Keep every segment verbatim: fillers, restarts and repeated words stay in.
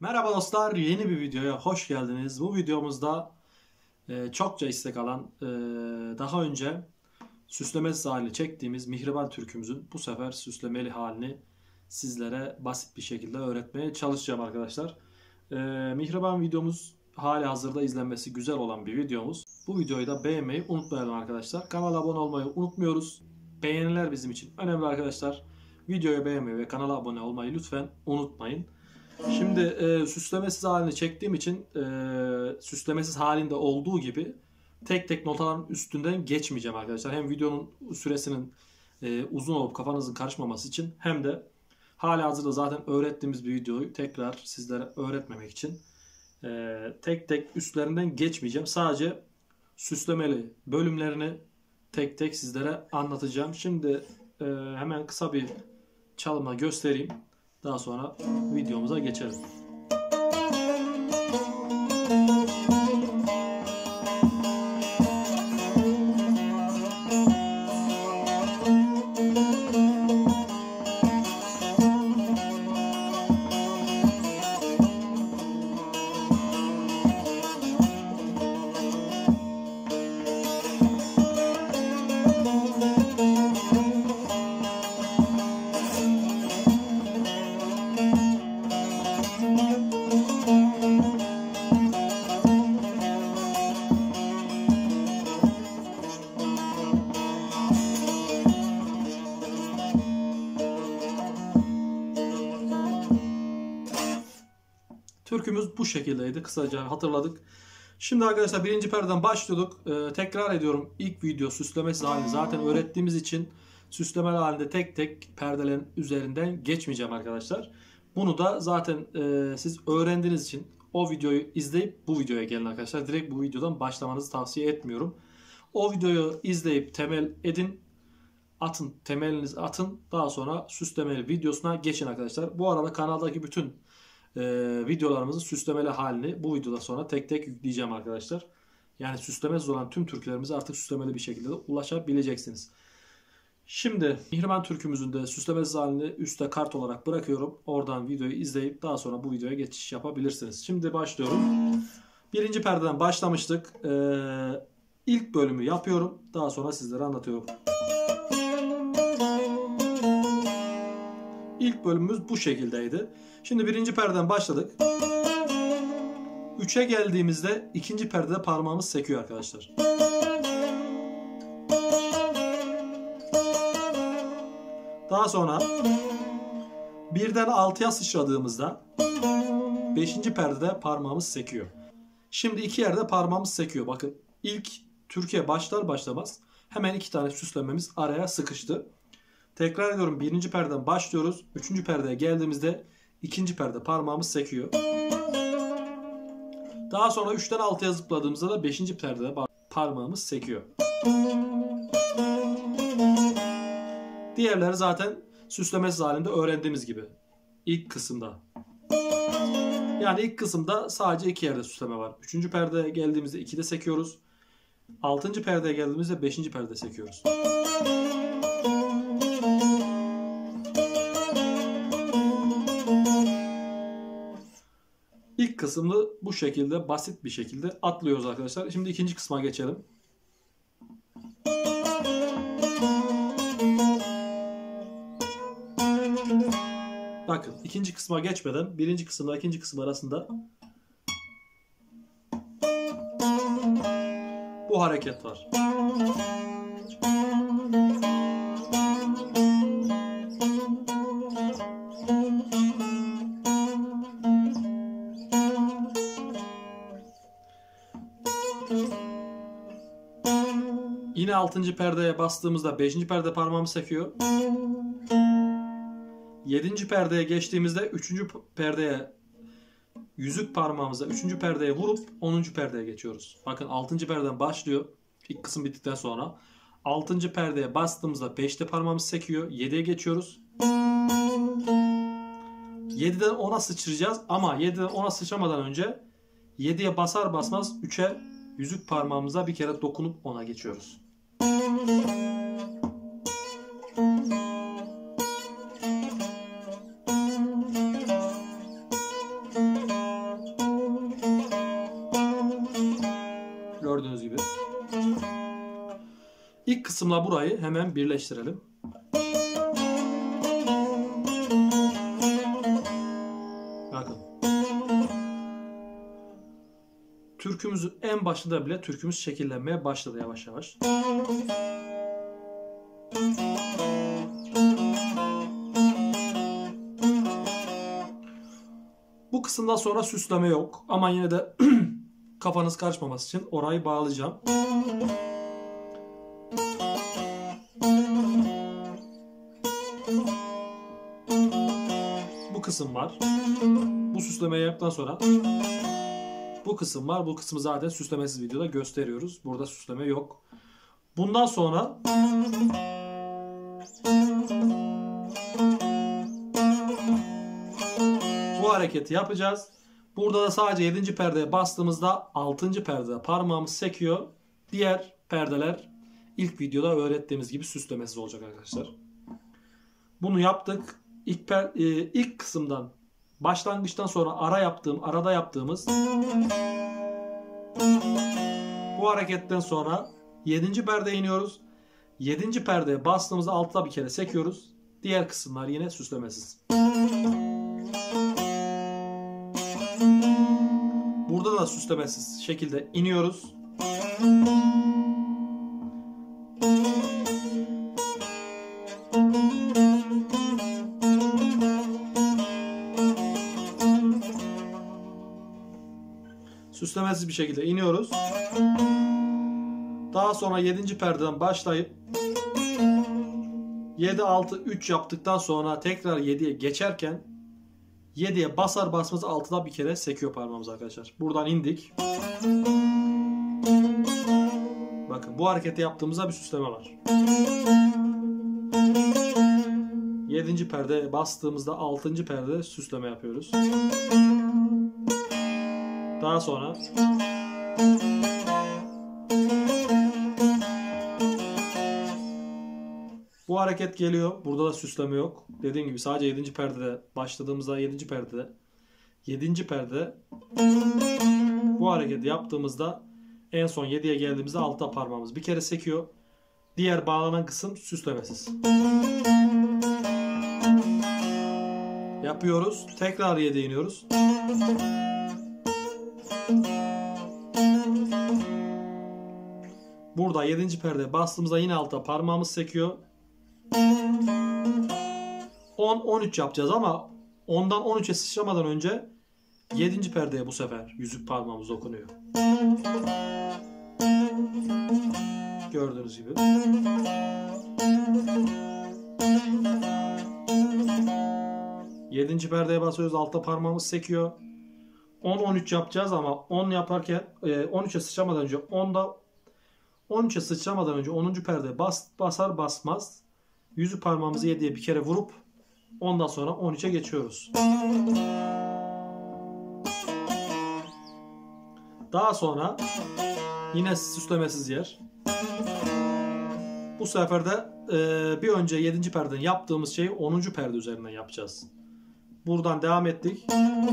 Merhaba dostlar, yeni bir videoya hoş geldiniz. Bu videomuzda e, çokça istek alan, e, daha önce süslemesiz halini çektiğimiz Mihriban türkümüzün bu sefer süslemeli halini sizlere basit bir şekilde öğretmeye çalışacağım arkadaşlar. E, Mihriban videomuz hali hazırda izlenmesi güzel olan bir videomuz. Bu videoyu da beğenmeyi unutmayalım arkadaşlar. Kanala abone olmayı unutmuyoruz. Beğeniler bizim için önemli arkadaşlar. Videoyu beğenmeyi ve kanala abone olmayı lütfen unutmayın. Şimdi e, süslemesiz halini çektiğim için e, süslemesiz halinde olduğu gibi tek tek notaların üstünden geçmeyeceğim arkadaşlar. Hem videonun süresinin e, uzun olup kafanızın karışmaması için hem de halihazırda zaten öğrettiğimiz bir videoyu tekrar sizlere öğretmemek için e, tek tek üstlerinden geçmeyeceğim. Sadece süslemeli bölümlerini tek tek sizlere anlatacağım. Şimdi e, hemen kısa bir çalımla göstereyim. Daha sonra videomuza geçelim. Türkümüz bu şekildeydi. Kısaca hatırladık. Şimdi arkadaşlar birinci perdeden başlıyorduk. Ee, tekrar ediyorum. İlk video süslemesi halini zaten öğrettiğimiz için süslemeli halinde tek tek perdelerin üzerinden geçmeyeceğim arkadaşlar. Bunu da zaten e, siz öğrendiğiniz için o videoyu izleyip bu videoya gelin arkadaşlar. Direkt bu videodan başlamanızı tavsiye etmiyorum. O videoyu izleyip temel edin. Atın. Temelinizi atın. Daha sonra süslemeli videosuna geçin arkadaşlar. Bu arada kanaldaki bütün Ee, videolarımızın süslemeli halini bu videoda sonra tek tek yükleyeceğim arkadaşlar. Yani süslemesiz olan tüm türkülerimize artık süslemeli bir şekilde de ulaşabileceksiniz. Şimdi Mihriban türkümüzün de süslemesiz halini üstte kart olarak bırakıyorum. Oradan videoyu izleyip daha sonra bu videoya geçiş yapabilirsiniz. Şimdi başlıyorum. Birinci perdeden başlamıştık. Ee, ilk bölümü yapıyorum. Daha sonra sizlere anlatıyorum. İlk bölümümüz bu şekildeydi. Şimdi birinci perdeden başladık. üçe geldiğimizde ikinci perdede parmağımız sekiyor arkadaşlar. Daha sonra birden altıya sıçradığımızda beşinci perdede parmağımız sekiyor. Şimdi iki yerde parmağımız sekiyor. Bakın ilk Türkiye başlar başlamaz hemen iki tane süslememiz araya sıkıştı. Tekrar ediyorum, birinci perdeden başlıyoruz. Üçüncü perdeye geldiğimizde ikinci perde parmağımız sekiyor. Daha sonra üçten altıya zıpladığımızda da beşinci perdede parmağımız sekiyor. Diğerleri zaten süslemesiz halinde öğrendiğimiz gibi. İlk kısımda. Yani ilk kısımda sadece iki yerde süsleme var. Üçüncü perdeye geldiğimizde ikide sekiyoruz. Altıncı perdeye geldiğimizde beşinci perdede sekiyoruz. İlk kısmını bu şekilde basit bir şekilde atlıyoruz arkadaşlar. Şimdi ikinci kısma geçelim. Bakın ikinci kısma geçmeden birinci kısımla ikinci kısım arasında bu hareket var. Yine altıncı perdeye bastığımızda beşinci perde parmağımız sekiyor. yedinci perdeye geçtiğimizde üçüncü perdeye yüzük parmağımızla üçüncü perdeye vurup onuncu perdeye geçiyoruz. Bakın altıncı perdeden başlıyor. İlk kısım bittikten sonra altıncı perdeye bastığımızda beşte parmağımız sekiyor. yediye geçiyoruz. yediden ona sıçrayacağız ama yediden ona sıçramadan önce yediye basar basmaz üçe yüzük parmağımıza bir kere dokunup ona geçiyoruz. İlk kısımla burayı hemen birleştirelim. Bakın. Türkümüzün en başında bile türkümüz şekillenmeye başladı yavaş yavaş. Bu kısımdan sonra süsleme yok. Ama yine de kafanız karışmaması için orayı bağlayacağım. Bu kısım var. Bu süslemeyi yaptıktan sonra bu kısım var. Bu kısmı zaten süslemesiz videoda gösteriyoruz. Burada süsleme yok. Bundan sonra bu hareketi yapacağız. Burada da sadece yedinci perdeye bastığımızda altıncı perdede parmağımız sekiyor. Diğer perdeler ilk videoda öğrettiğimiz gibi süslemesiz olacak arkadaşlar. Bunu yaptık. İlk, per, e, ilk kısımdan başlangıçtan sonra ara yaptığım, arada yaptığımız bu hareketten sonra yedinci perdeye iniyoruz. yedinci perdeye bastığımızda altta bir kere sekiyoruz. Diğer kısımlar yine süslemesiz. Burada da süslemesiz şekilde iniyoruz. Süslemesiz bir şekilde iniyoruz. Daha sonra yedinci perdeden başlayıp yedi altı üç yaptıktan sonra tekrar yediye geçerken yediye basar basmaz altıda bir kere sekiyor parmağımız arkadaşlar. Buradan indik. Bakın bu hareketi yaptığımızda bir süsleme var. yedinci perdeye bastığımızda altıncı perdede süsleme yapıyoruz. Daha sonra bu hareket geliyor. Burada da süsleme yok. Dediğim gibi sadece yedinci perdede başladığımızda yedinci perdede yedinci perdede bu hareketi yaptığımızda en son yediye geldiğimizde altta parmağımız bir kere sekiyor. Diğer bağlanan kısım süslemesiz. Yapıyoruz. Tekrar yediye iniyoruz. Burada yedinci perdeye bastığımızda yine altta parmağımız sekiyor. on on üç yapacağız ama ondan on üçe sıçramadan önce yedinci perdeye bu sefer yüzük parmağımız dokunuyor. Gördüğünüz gibi. yedinci perdeye basıyoruz, altta parmağımız sekiyor. on on üç yapacağız ama on yaparken on üçe sıçramadan önce onda on üçe sıçramadan önce onuncu perdeye bas, basar basmaz yüzük parmağımızı yediye bir kere vurup ondan sonra on üçe geçiyoruz. Daha sonra yine süslemesiz yer. Bu sefer de e, bir önce yedinci perdeden yaptığımız şeyi onuncu perde üzerinden yapacağız. Buradan devam ettik.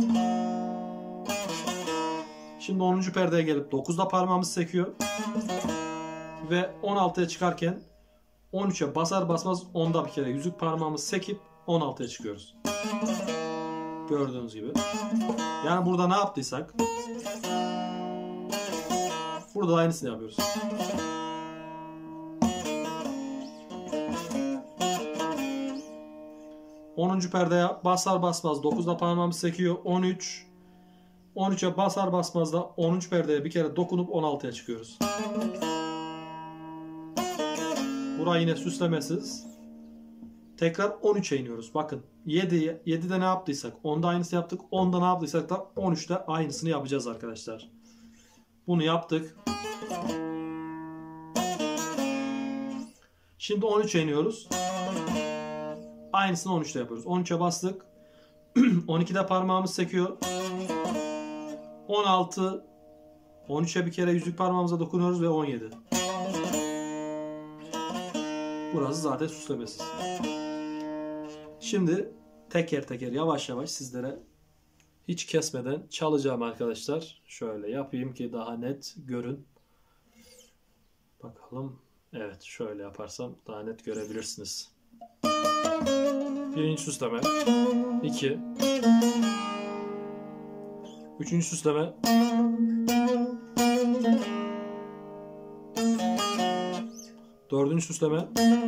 Şimdi onuncu perdeye gelip dokuzda parmağımız sekiyor. Ve on altıya çıkarken on üçe basar basmaz onda bir kere yüzük parmağımız sekip on altıya çıkıyoruz. Gördüğünüz gibi. Yani burada ne yaptıysak burada da aynısını yapıyoruz. onuncu perdeye basar basmaz dokuzda parmağımız sekiyor. on üç on üçe basar basmaz da onuncu perdeye bir kere dokunup on altıya çıkıyoruz. Burayı yine süslemesiz. Tekrar on üçe iniyoruz. Bakın yedi, yedide ne yaptıysak onda aynısını yaptık. onda ne yaptıysak da on üçte aynısını yapacağız arkadaşlar. Bunu yaptık. Şimdi on üçe iniyoruz. Aynısını on üçte yapıyoruz. on üçe bastık. on ikide parmağımız sekiyor. on altı on üçe bir kere yüzük parmağımıza dokunuyoruz ve on yedi. Burası zaten süslemesiz. Şimdi teker teker yavaş yavaş sizlere hiç kesmeden çalacağım arkadaşlar. Şöyle yapayım ki daha net görün. Bakalım. Evet, şöyle yaparsam daha net görebilirsiniz. Birinci süsleme. iki. Üçüncü süsleme. Dördüncü süsleme.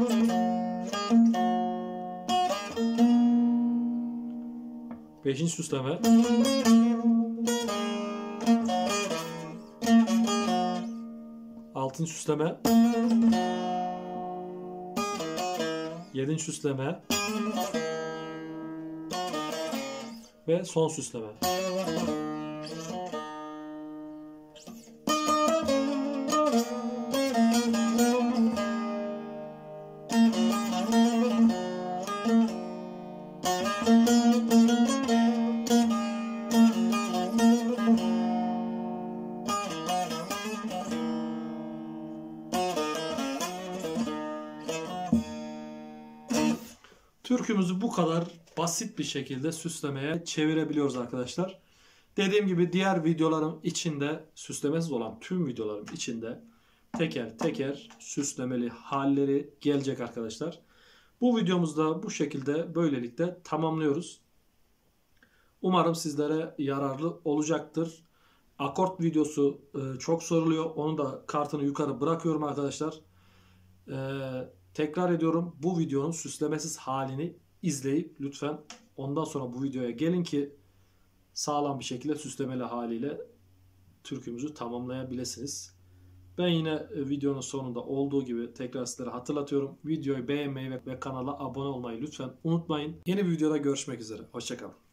Beşinci süsleme. Altıncı süsleme. Yedinci süsleme. Ve son süsleme. Türkümüzü bu kadar basit bir şekilde süslemeye çevirebiliyoruz arkadaşlar. Dediğim gibi diğer videolarım içinde, süslemesiz olan tüm videolarım içinde teker teker süslemeli halleri gelecek arkadaşlar. Bu videomuzda bu şekilde böylelikle tamamlıyoruz. Umarım sizlere yararlı olacaktır. Akort videosu e, çok soruluyor. Onu da kartını yukarı bırakıyorum arkadaşlar. Ee, tekrar ediyorum, bu videonun süslemesiz halini izleyip lütfen ondan sonra bu videoya gelin ki sağlam bir şekilde süslemeli haliyle türkümüzü tamamlayabilirsiniz. Ben yine videonun sonunda olduğu gibi tekrar sizlere hatırlatıyorum. Videoyu beğenmeyi ve kanala abone olmayı lütfen unutmayın. Yeni bir videoda görüşmek üzere. Hoşça kalın.